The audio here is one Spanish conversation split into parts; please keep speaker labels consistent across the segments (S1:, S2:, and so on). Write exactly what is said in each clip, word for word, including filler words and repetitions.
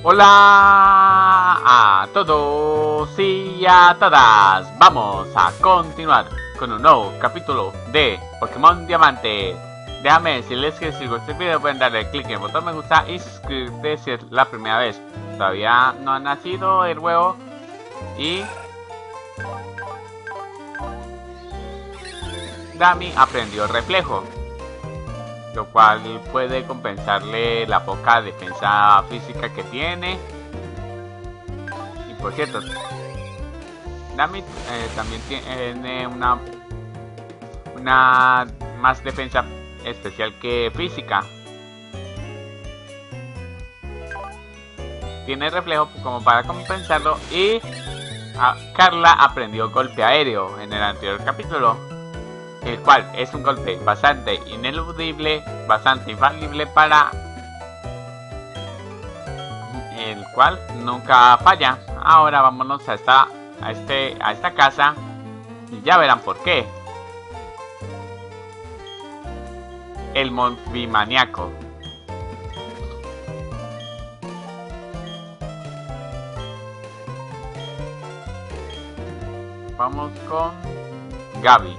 S1: Hola a todos y a todas. Vamos a continuar con un nuevo capítulo de Pokémon Diamante. Déjame decirles que si les gusta el video pueden darle clic en el botón me gusta y suscribirte si es la primera vez. Todavía no ha nacido el huevo y Dami aprendió reflejo, lo cual puede compensarle la poca defensa física que tiene. Y por cierto, Dami eh, también tiene una una más defensa especial que física. Tiene reflejo como para compensarlo. Y a Carla aprendió golpe aéreo en el anterior capítulo, el cual es un golpe bastante ineludible, bastante infalible, para el cual nunca falla. Ahora vámonos a esta a este a esta casa y ya verán por qué. El Monfimaniaco. Vamos con Gaby.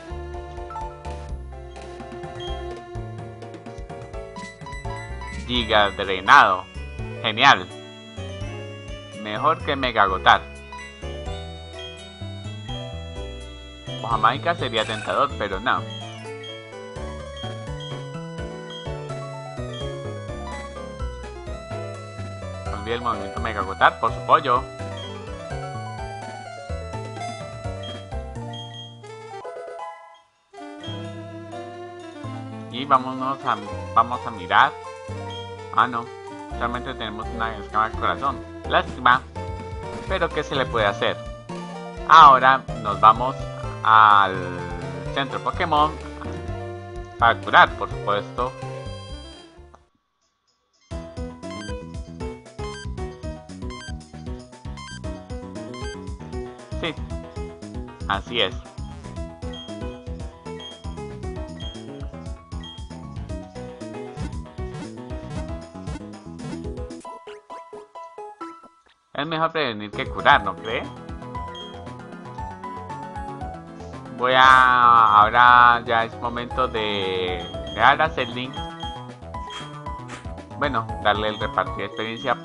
S1: Giga Drenado. Genial. Mejor que Mega Agotar. Hoja mágica sería tentador, pero no. No olvide el movimiento Mega Agotar por su pollo. Y vámonos a, vamos a mirar. Ah, no. Solamente tenemos una escama de corazón. Lástima. Pero ¿qué se le puede hacer? Ahora nos vamos al centro Pokémon para curar, por supuesto. Sí. Así es. Es mejor prevenir que curar, ¿no cree? Voy a... Ahora ya es momento de dejar a Celdin. Bueno, darle el repartir de experiencia.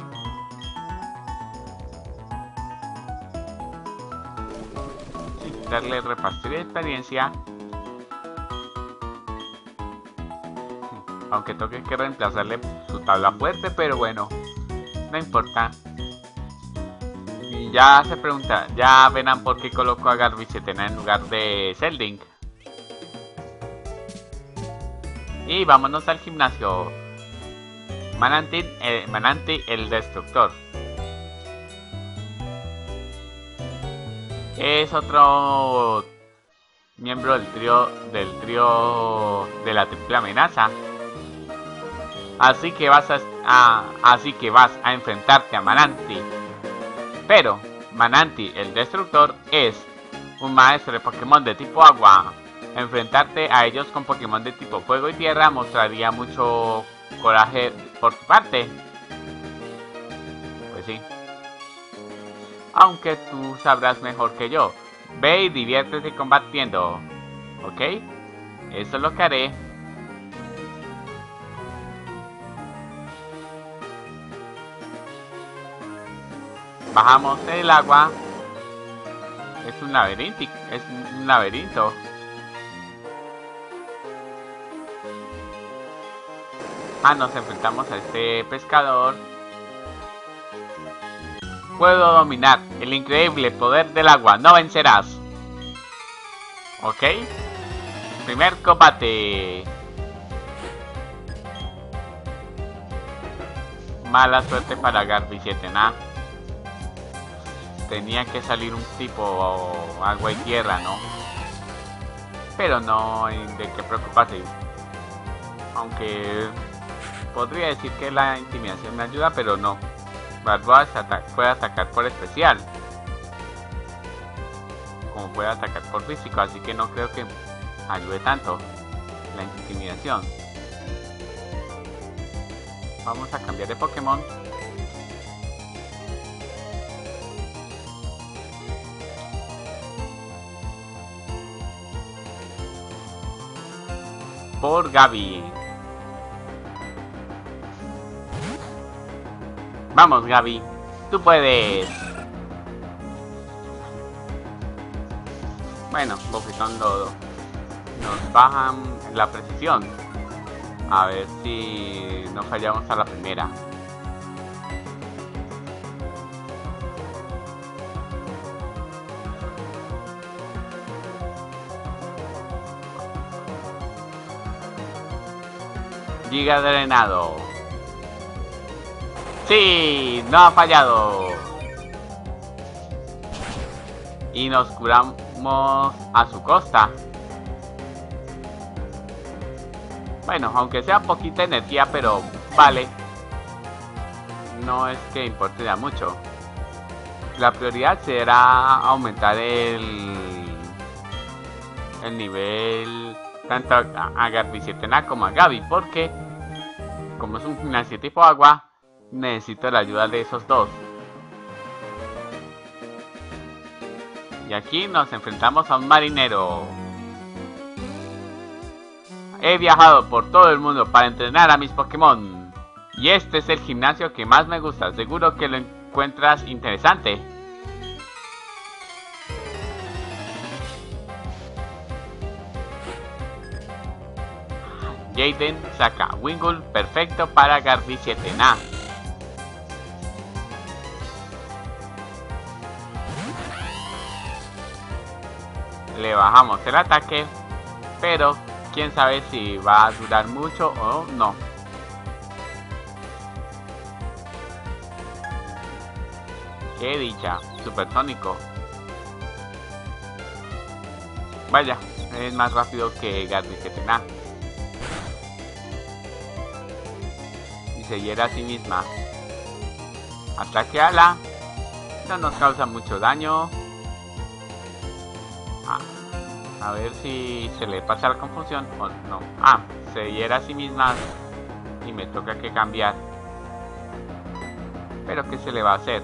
S1: Sí, darle el repartir de experiencia. Aunque toque que reemplazarle su tabla fuerte, pero bueno, no importa. Y ya se pregunta, ya verán por qué coloco a Garbicetena en lugar de Celdin. Y vámonos al gimnasio. Mananti, eh, Mananti el Destructor. Es otro miembro del trío del trío de la triple amenaza. Así que vas a, a así que vas a enfrentarte a Mananti. Pero Mananti el Destructor es un maestro de Pokémon de tipo agua. Enfrentarte a ellos con Pokémon de tipo fuego y tierra mostraría mucho coraje por tu parte. Pues sí. Aunque tú sabrás mejor que yo. Ve y diviértete combatiendo. ¿Ok? Eso es lo que haré. Bajamos el agua. Es un laberinto. Es un laberinto. Ah, nos enfrentamos a este pescador. Puedo dominar el increíble poder del agua. No vencerás. Ok. Primer combate. Mala suerte para Garbicetena. Tenía que salir un tipo agua y tierra, ¿no? Pero no hay de qué preocuparse. Aunque podría decir que la intimidación me ayuda, pero no. Barboas puede atacar por especial, como puede atacar por físico, así que no creo que ayude tanto la intimidación. Vamos a cambiar de Pokémon. por Gaby. Vamos, Gaby, tú puedes. Bueno, Bofetón Lodo. Nos bajan la precisión. A ver si no fallamos a la primera. Giga drenado. Sí, no ha fallado. Y nos curamos a su costa. Bueno, aunque sea poquita energía, pero vale. No es que importe ya mucho. La prioridad será aumentar el, el nivel tanto a, a Garbicietena como a Gaby, porque como es un gimnasio tipo agua, necesito la ayuda de esos dos. Y aquí nos enfrentamos a un marinero. He viajado por todo el mundo para entrenar a mis Pokémon. Y este es el gimnasio que más me gusta. Seguro que lo encuentras interesante. Jaden saca Wingull perfecto para Garbicietena. Le bajamos el ataque, pero quién sabe si va a durar mucho o no. Qué dicha, supersónico. Vaya, es más rápido que Garbicietena. Y se hiera a sí misma. Ataque ala. No nos causa mucho daño. Ah, a ver si se le pasa la confusión o no. Ah, se hiera a sí misma y me toca que cambiar. Pero ¿qué se le va a hacer?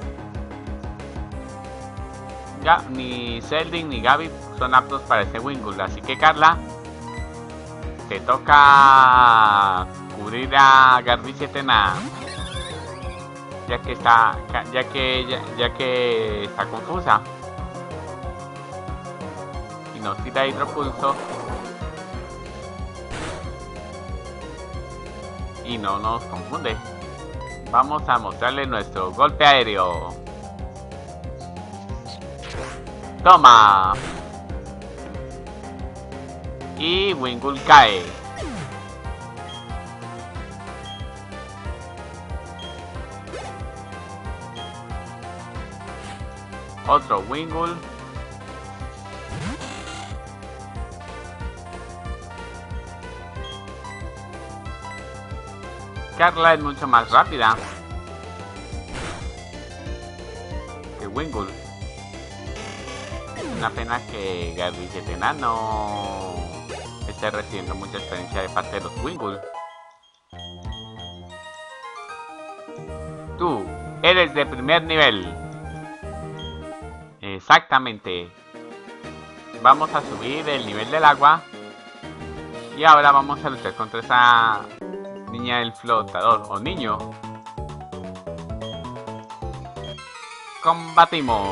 S1: Ya, ni Celdin ni Gaby son aptos para este Wingull, así que Carla, te toca cubrir a Garbicietena, ya que está, ya que ya, ya que está confusa. Y nos tira hidropulso y no nos confunde. Vamos a mostrarle nuestro golpe aéreo. Toma. Y Wingull cae. Otro Wingull. Carla es mucho más rápida que Wingull. Una pena que Garbicietena no esté recibiendo mucha experiencia de parte de los Wingull. Tú eres de primer nivel. Exactamente. Vamos a subir el nivel del agua. Y ahora vamos a luchar contra esa niña del flotador o niño. Combatimos.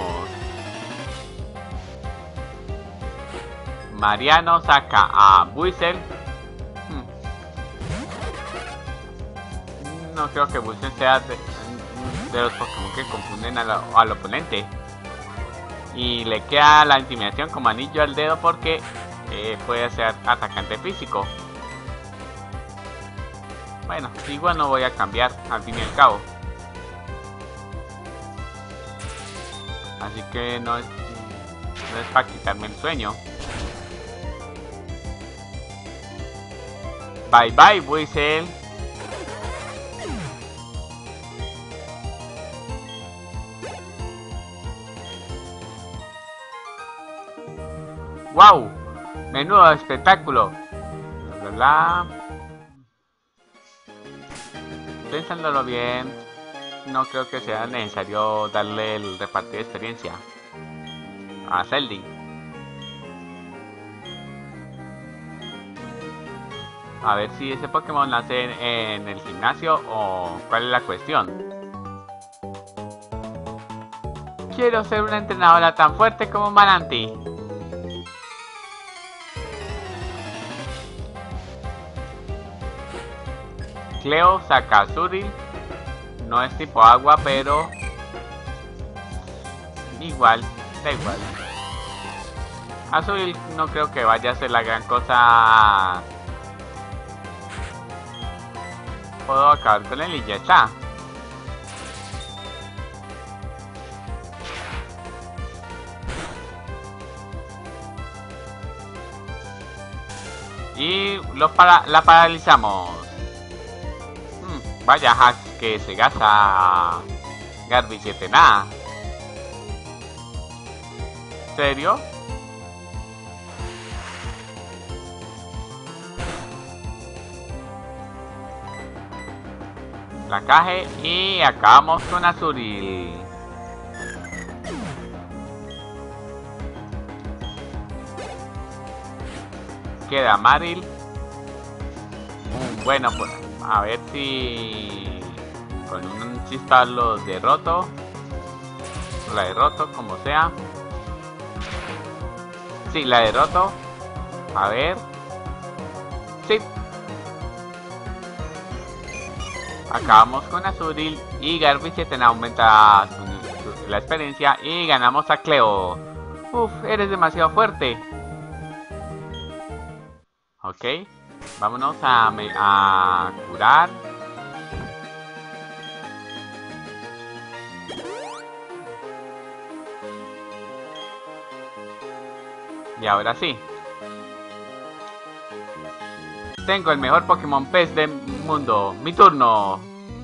S1: Mariano saca a Buizel. Hmm. No creo que Buizel sea de, de los Pokémon que confunden al, al oponente. Y le queda la intimidación como anillo al dedo porque eh, puede ser atacante físico. Bueno, igual no voy a cambiar al fin y al cabo. Así que no es, no es para quitarme el sueño. Bye bye, Buizel. ¡Wow! Menudo espectáculo. Bla, bla, bla. Pensándolo bien, no creo que sea necesario darle el repartir de experiencia a Celdin. A ver si ese Pokémon nace en, en el gimnasio o cuál es la cuestión. Quiero ser una entrenadora tan fuerte como Mananti. Cleo saca a Suril. No es tipo agua, pero igual, da igual. Azul no creo que vaya a ser la gran cosa. Puedo acabar con él y ya está. Y lo para la paralizamos. Hmm, vaya hack que se gasta Garby siete nada. ¿Serio? Placaje y acabamos con Azuril. Queda Maril. Bueno, pues a ver si con un chispa los derroto. La derroto como sea. Sí, la derroto. A ver. Sí. Acabamos con Azuril y Garby siete aumenta su, su, la experiencia y ganamos a Cleo. Uf, eres demasiado fuerte. Ok, vámonos a, a curar. Y ahora sí. Tengo el mejor Pokémon pez del mundo. Mi turno.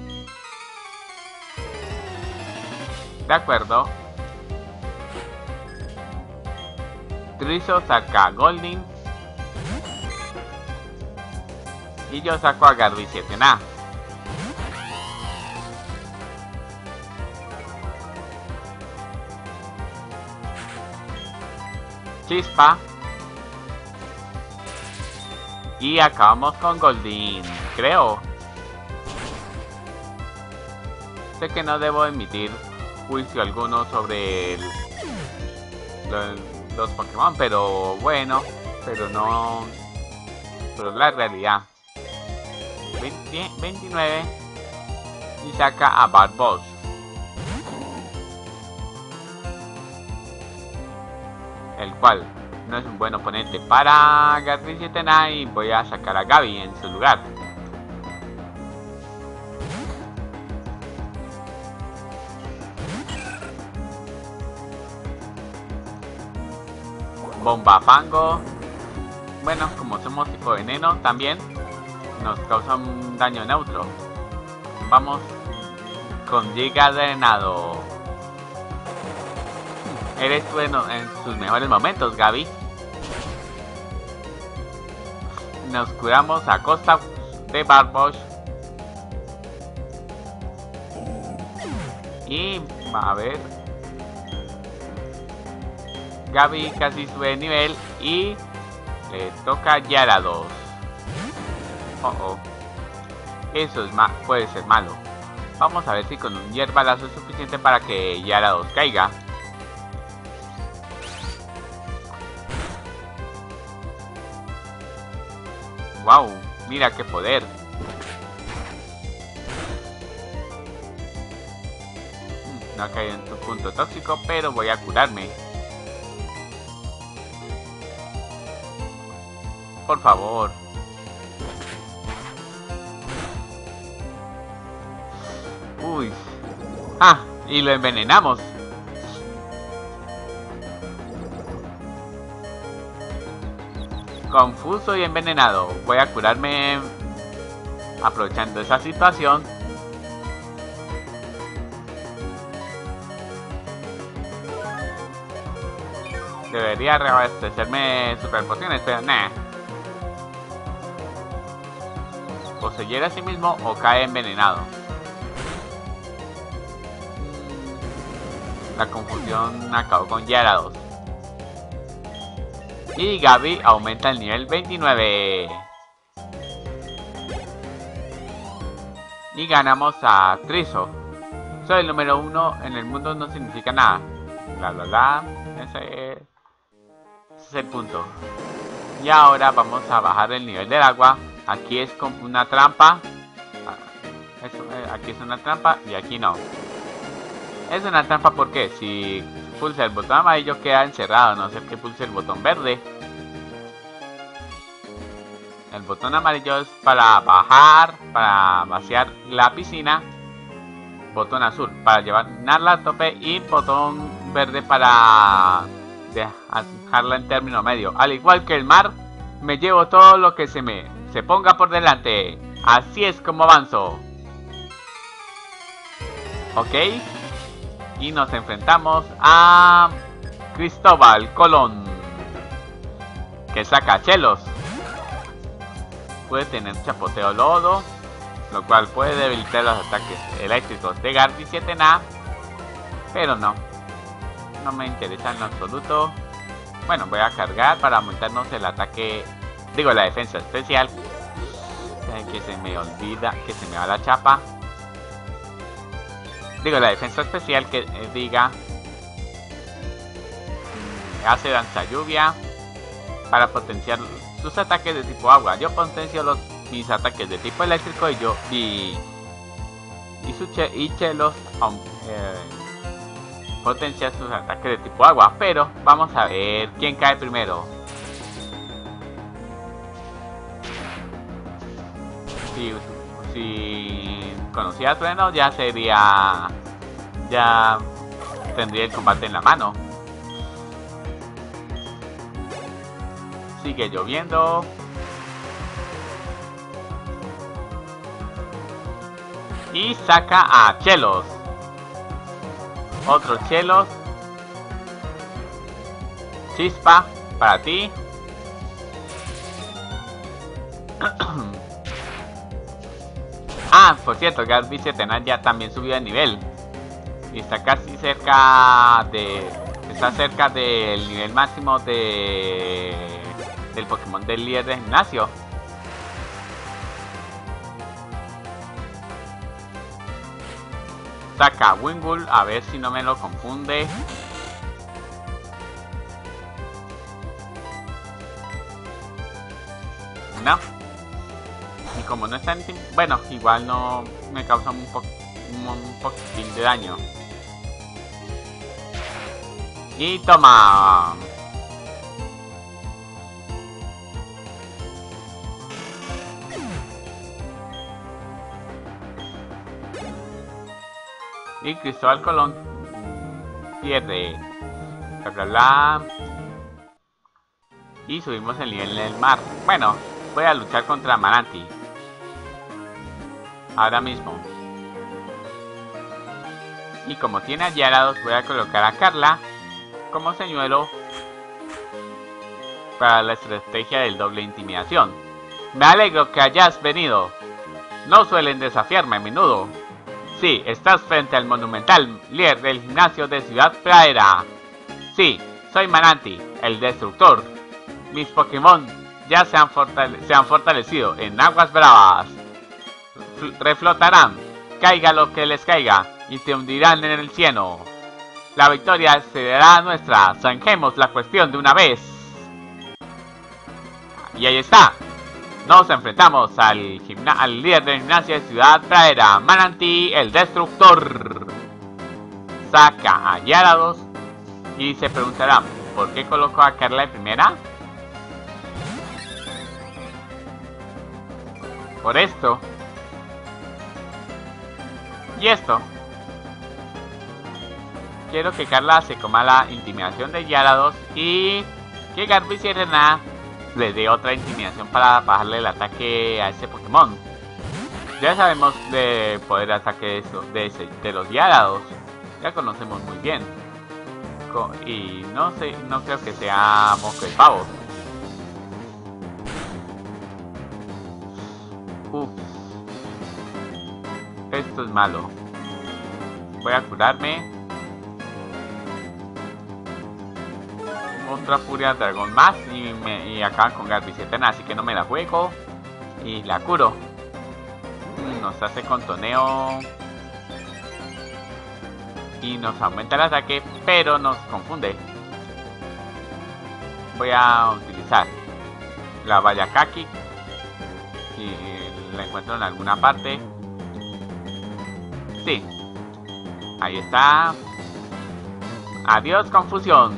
S1: De acuerdo. Trizo saca a Goldeen. Y yo saco a Garby siete A. Chispa. Y acabamos con Goldeen, creo. Sé que no debo emitir juicio alguno sobre el, los, los Pokémon, pero bueno, pero no, pero es la realidad. veinte, veintinueve y saca a Barboss. El cual no es un buen oponente para Garby siete A y voy a sacar a Gaby en su lugar. Bomba Fango. Bueno, como somos tipo veneno también nos causa un daño neutro. Vamos con Giga Drenado. Eres bueno en sus mejores momentos, Gaby. Nos curamos a costa de Barboss. Y a ver. Gaby casi sube de nivel y le toca Gyarados. Oh oh. Eso es ma puede ser malo. Vamos a ver si con un hierbalazo es suficiente para que Gyarados caiga. Wow, mira qué poder. No ha caído en tu punto tóxico, pero voy a curarme. Por favor. Uy. Ah, y lo envenenamos. Confuso y envenenado. Voy a curarme aprovechando esa situación. Debería reabastecerme super pociones, pero nah. O se hiera a sí mismo o cae envenenado. La confusión acabó con Gyarados. Y Gaby aumenta el nivel veintinueve. Y ganamos a Triso. Soy el número uno en el mundo, no significa nada. Bla bla bla. Ese, ese es el punto. Y ahora vamos a bajar el nivel del agua. Aquí es como una trampa. Eso, aquí es una trampa y aquí no. Es una trampa porque si pulsa el botón amarillo queda encerrado, a no ser que pulse el botón verde. El botón amarillo es para bajar, para vaciar la piscina. Botón azul para llevarla a tope y botón verde para dejarla en término medio. Al igual que el mar, me llevo todo lo que se me se ponga por delante. Así es como avanzo. Ok. Y nos enfrentamos a Cristóbal Colón, que saca chelos. Puede tener chapoteo lodo, lo cual puede debilitar los ataques eléctricos de Garby siete A, pero no, no me interesa en absoluto. Bueno, voy a cargar para aumentarnos el ataque, digo la defensa especial, que se me olvida, que se me va la chapa. Digo la defensa especial que eh, diga hace danza lluvia para potenciar sus ataques de tipo agua. Yo potencio los mis ataques de tipo eléctrico y yo y y, su che, y Chelos um, eh, potencia sus ataques de tipo agua. Pero vamos a ver quién cae primero. Si, si conocía Trueno ya sería ya tendría el combate en la mano. Sigue lloviendo. Y saca a Chelos. Otro Chelos. Chispa para ti. Ah, por cierto, Garby siete ya también subió de nivel. Y está casi cerca de... Está cerca del nivel máximo de... del Pokémon del líder de gimnasio. Saca Wingull, a ver si no me lo confunde. No. Y como no está en... Bueno, igual no me causa un, po un, un poquitín de daño. Y toma. Y Cristóbal Colón pierde. Bla bla bla. Y subimos el nivel en el mar. Bueno, voy a luchar contra Manatee ahora mismo. Y como tiene a Gyarados, voy a colocar a Carla como señuelo para la estrategia del doble intimidación. Me alegro que hayas venido. No suelen desafiarme a menudo. Sí, estás frente al monumental líder del gimnasio de Ciudad Pradera. Sí, soy Manatee, el destructor. Mis Pokémon ya se han, fortale se han fortalecido en aguas bravas. F reflotarán, caiga lo que les caiga, y te hundirán en el cielo. La victoria será nuestra. Zanjemos la cuestión de una vez. Y ahí está. Nos enfrentamos al, al líder del gimnasio de Ciudad Pradera, Manatee, el destructor. Saca a Gyarados y se preguntarán, ¿por qué colocó a Carla de primera? Por esto. Y esto. Quiero que Carla se coma la intimidación de Gyarados y que Garby siete A le dé otra intimidación para bajarle el ataque a ese Pokémon. Ya sabemos de poder de ataque de, eso, de, ese, de los Gyarados. Ya conocemos muy bien. Y no sé, no creo que sea moco de pavo. Uf. Esto es malo. Voy a curarme. Otra furia dragón más y, me, y acaban con Garby siete A, así que no me la juego y la curo. Mm. nos hace contoneo y nos aumenta el ataque, pero nos confunde. Voy a utilizar la Bayakaki si la encuentro en alguna parte. Sí, ahí está. Adiós, confusión.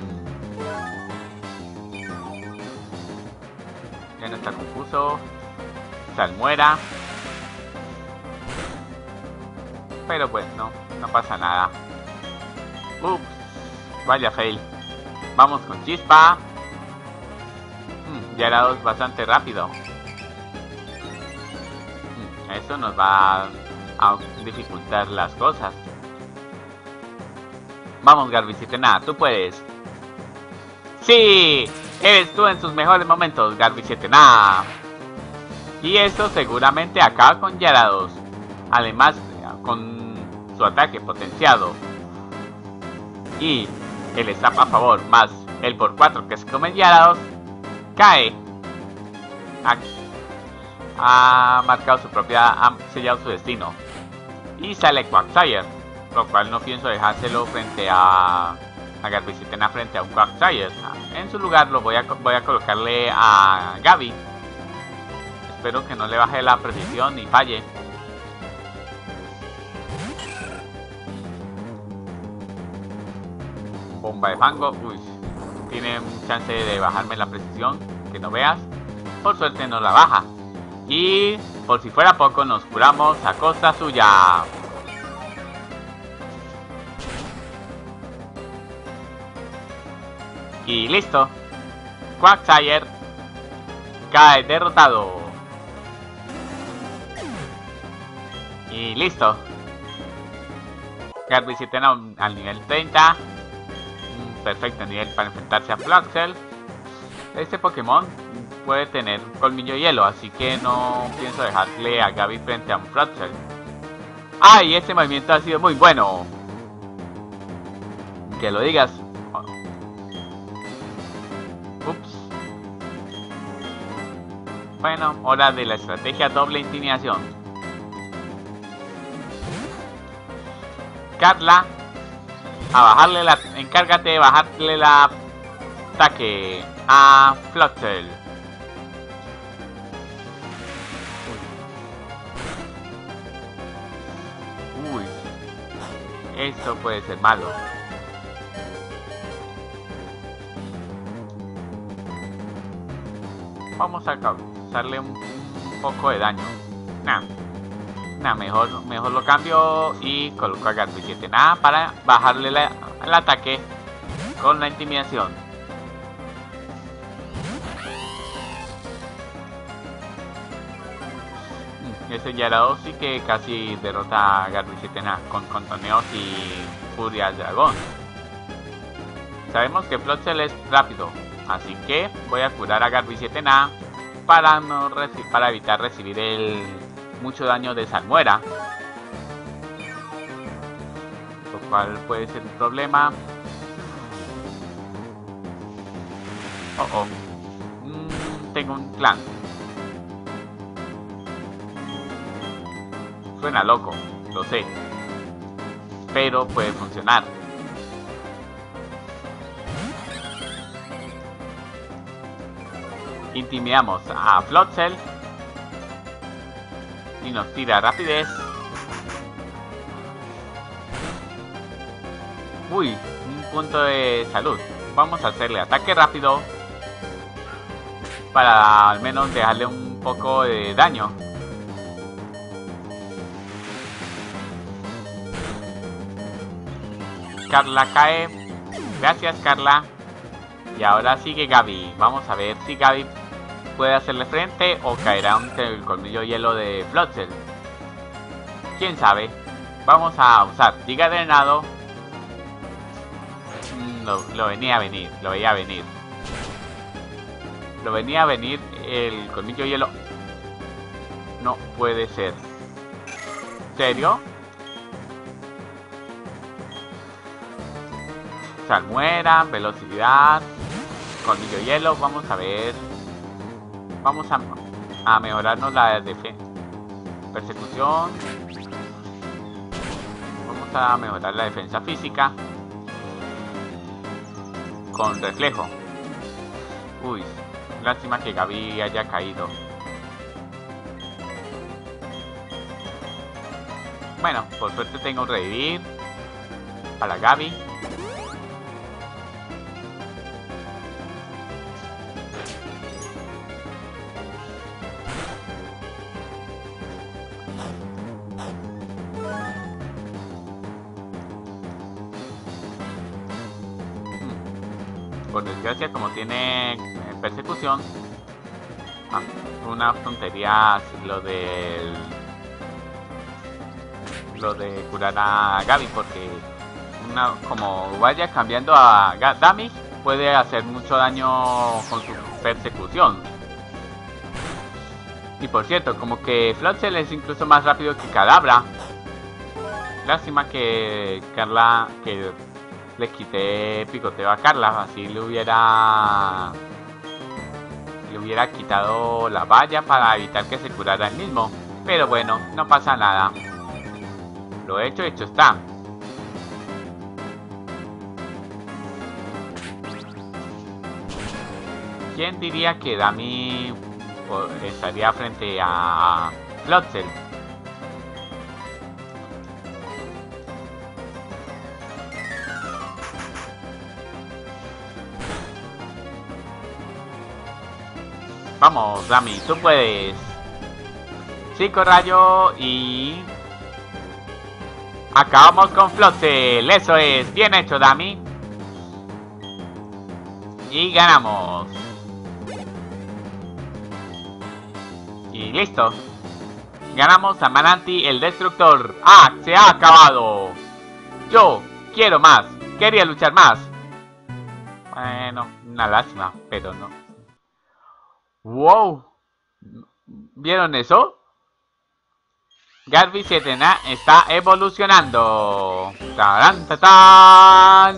S1: Ya no está confuso. Salmuera. Pero pues no, no pasa nada. Ups, vaya fail. Vamos con Chispa. Hmm, ya era dos bastante rápido. Hmm, eso nos va a dificultar las cosas. Vamos, Garbicietena, tú puedes. ¡Sí! Eres tú en sus mejores momentos, Garbicietena. Y esto seguramente acaba con Gyarados. Además, con su ataque potenciado y el staff a favor, más el por cuatro que se come Gyarados, cae. Ha, ha marcado su propia, ha sellado su destino. Y sale Quagsire, lo cual no pienso dejárselo frente a, a Garbicietena frente a un Quagsire. En su lugar lo voy a, voy a colocarle a Gaby. Espero que no le baje la precisión ni falle. Bomba de fango. Uy, tiene un chance de bajarme la precisión, que no veas. Por suerte no la baja. Y por si fuera poco, nos curamos a costa suya. Y listo. Quagsire cae derrotado. Y listo. Garbicietena al nivel treinta. Un perfecto nivel para enfrentarse a Floxel. Este Pokémon puede tener colmillo hielo, así que no pienso dejarle a Gaby frente a un Floxel. ¡Ay! Este movimiento ha sido muy bueno. Que lo digas. Ups. Bueno, hora de la estrategia doble intimidación. Carla, a bajarle la... encárgate de bajarle la ataque a Floxel. Uy, esto puede ser malo. Vamos a causarle un, un poco de daño. Nah. Nah, mejor, mejor lo cambio y coloco a Garbicietena para bajarle la, el ataque con la intimidación. Ese Gyarados sí que casi derrota a Garbicietena con contoneos y furia al dragón. Sabemos que Floxel es rápido, así que voy a curar a Garbicietena para, no para evitar recibir el mucho daño de Salmuera, lo cual puede ser un problema. Oh, oh. Mm, tengo un plan. Suena loco, lo sé, pero puede funcionar. Intimidamos a Floxel y nos tira rapidez. Uy, un punto de salud. Vamos a hacerle ataque rápido para al menos dejarle un poco de daño. Carla cae. Gracias, Carla. Y ahora sigue Gaby. Vamos a ver si Gaby puede hacerle frente o caerá ante el colmillo hielo de Floxel. Quién sabe. Vamos a usar Giga Drenado. Lo, lo venía a venir, lo veía a venir. Lo venía a venir el colmillo hielo. No puede ser. ¿Serio? Salmuera, velocidad, colmillo hielo. Vamos a ver. Vamos a, a mejorarnos la defensa. persecución. Vamos a mejorar la defensa física con reflejo. Uy, lástima que Gaby haya caído. Bueno, por suerte tengo un revivir para Gaby. Por desgracia, como tiene eh, persecución, ah, una tontería lo de lo de curar a Gaby, porque una, como vaya cambiando a Dami, puede hacer mucho daño con su persecución. Y por cierto, como que Floatzel es incluso más rápido que Kadabra. Lástima que Carla, que le quité picoteo a Carla, así le hubiera le hubiera quitado la valla para evitar que se curara él mismo. Pero bueno, no pasa nada. Lo hecho, hecho está. ¿Quién diría que Dami estaría frente a Floatzel? Vamos, Dami, tú puedes. Cinco rayo y... acabamos con Floatzel. Eso es, bien hecho, Dami. Y ganamos. Y listo. Ganamos a Manatee el Destructor. ¡Ah! ¡Se ha acabado! Yo quiero más. Quería luchar más. Bueno, una lástima, pero no. ¡Wow! ¿Vieron eso? Garby siete N A está evolucionando. ¡Tarán, tatán!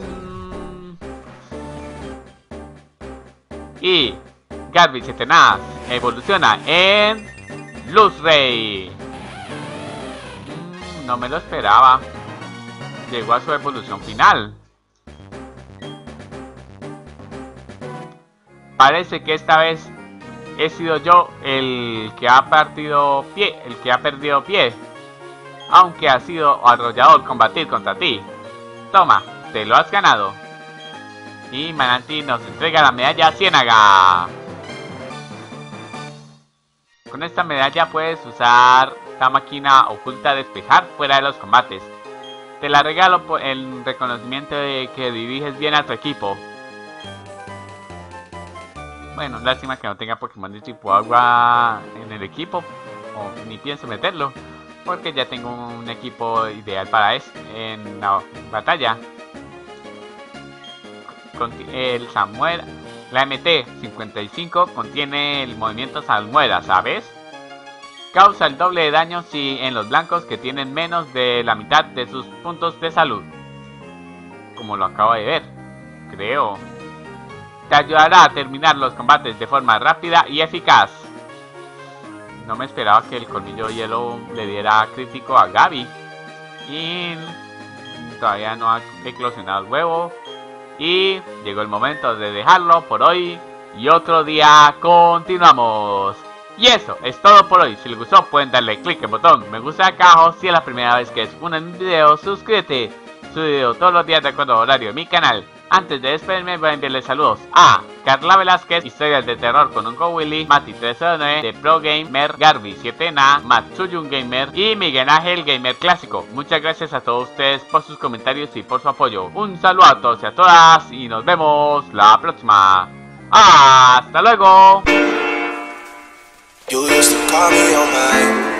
S1: Y Garby siete N A evoluciona en Luz Ray. Mm, no me lo esperaba. Llegó a su evolución final. Parece que esta vez he sido yo el que ha partido pie, el que ha perdido pie. Aunque ha sido arrollador combatir contra ti. Toma, te lo has ganado. Y Manatee nos entrega la medalla Ciénaga. Con esta medalla puedes usar la máquina oculta despejar fuera de los combates. Te la regalo por el reconocimiento de que diriges bien a tu equipo. Bueno, lástima que no tenga Pokémon de tipo agua en el equipo, o ni pienso meterlo, porque ya tengo un equipo ideal para eso en la batalla. El Samuel, la M T cincuenta y cinco contiene el movimiento Salmuera, ¿sabes? Causa el doble de daño si en los blancos que tienen menos de la mitad de sus puntos de salud. Como lo acabo de ver, creo. Te ayudará a terminar los combates de forma rápida y eficaz. No me esperaba que el colmillo hielo le diera crítico a Gaby. Y todavía no ha eclosionado el huevo. Y llegó el momento de dejarlo por hoy. Y otro día continuamos. Y eso es todo por hoy. Si les gustó pueden darle click en el botón me gusta acá abajo. Si es la primera vez que ves un video, suscríbete. Subo video todos los días de acuerdo a horario de mi canal. Antes de despedirme voy a enviarles saludos a Carla Velázquez, Historias de Terror con Uncle Willy, Mati tres cero nueve, de Pro Gamer, Garby siete N A, Matsuyun Gamer y Miguel Ángel Gamer Clásico. Muchas gracias a todos ustedes por sus comentarios y por su apoyo. Un saludo a todos y a todas y nos vemos la próxima. ¡Hasta luego! You used to call me on my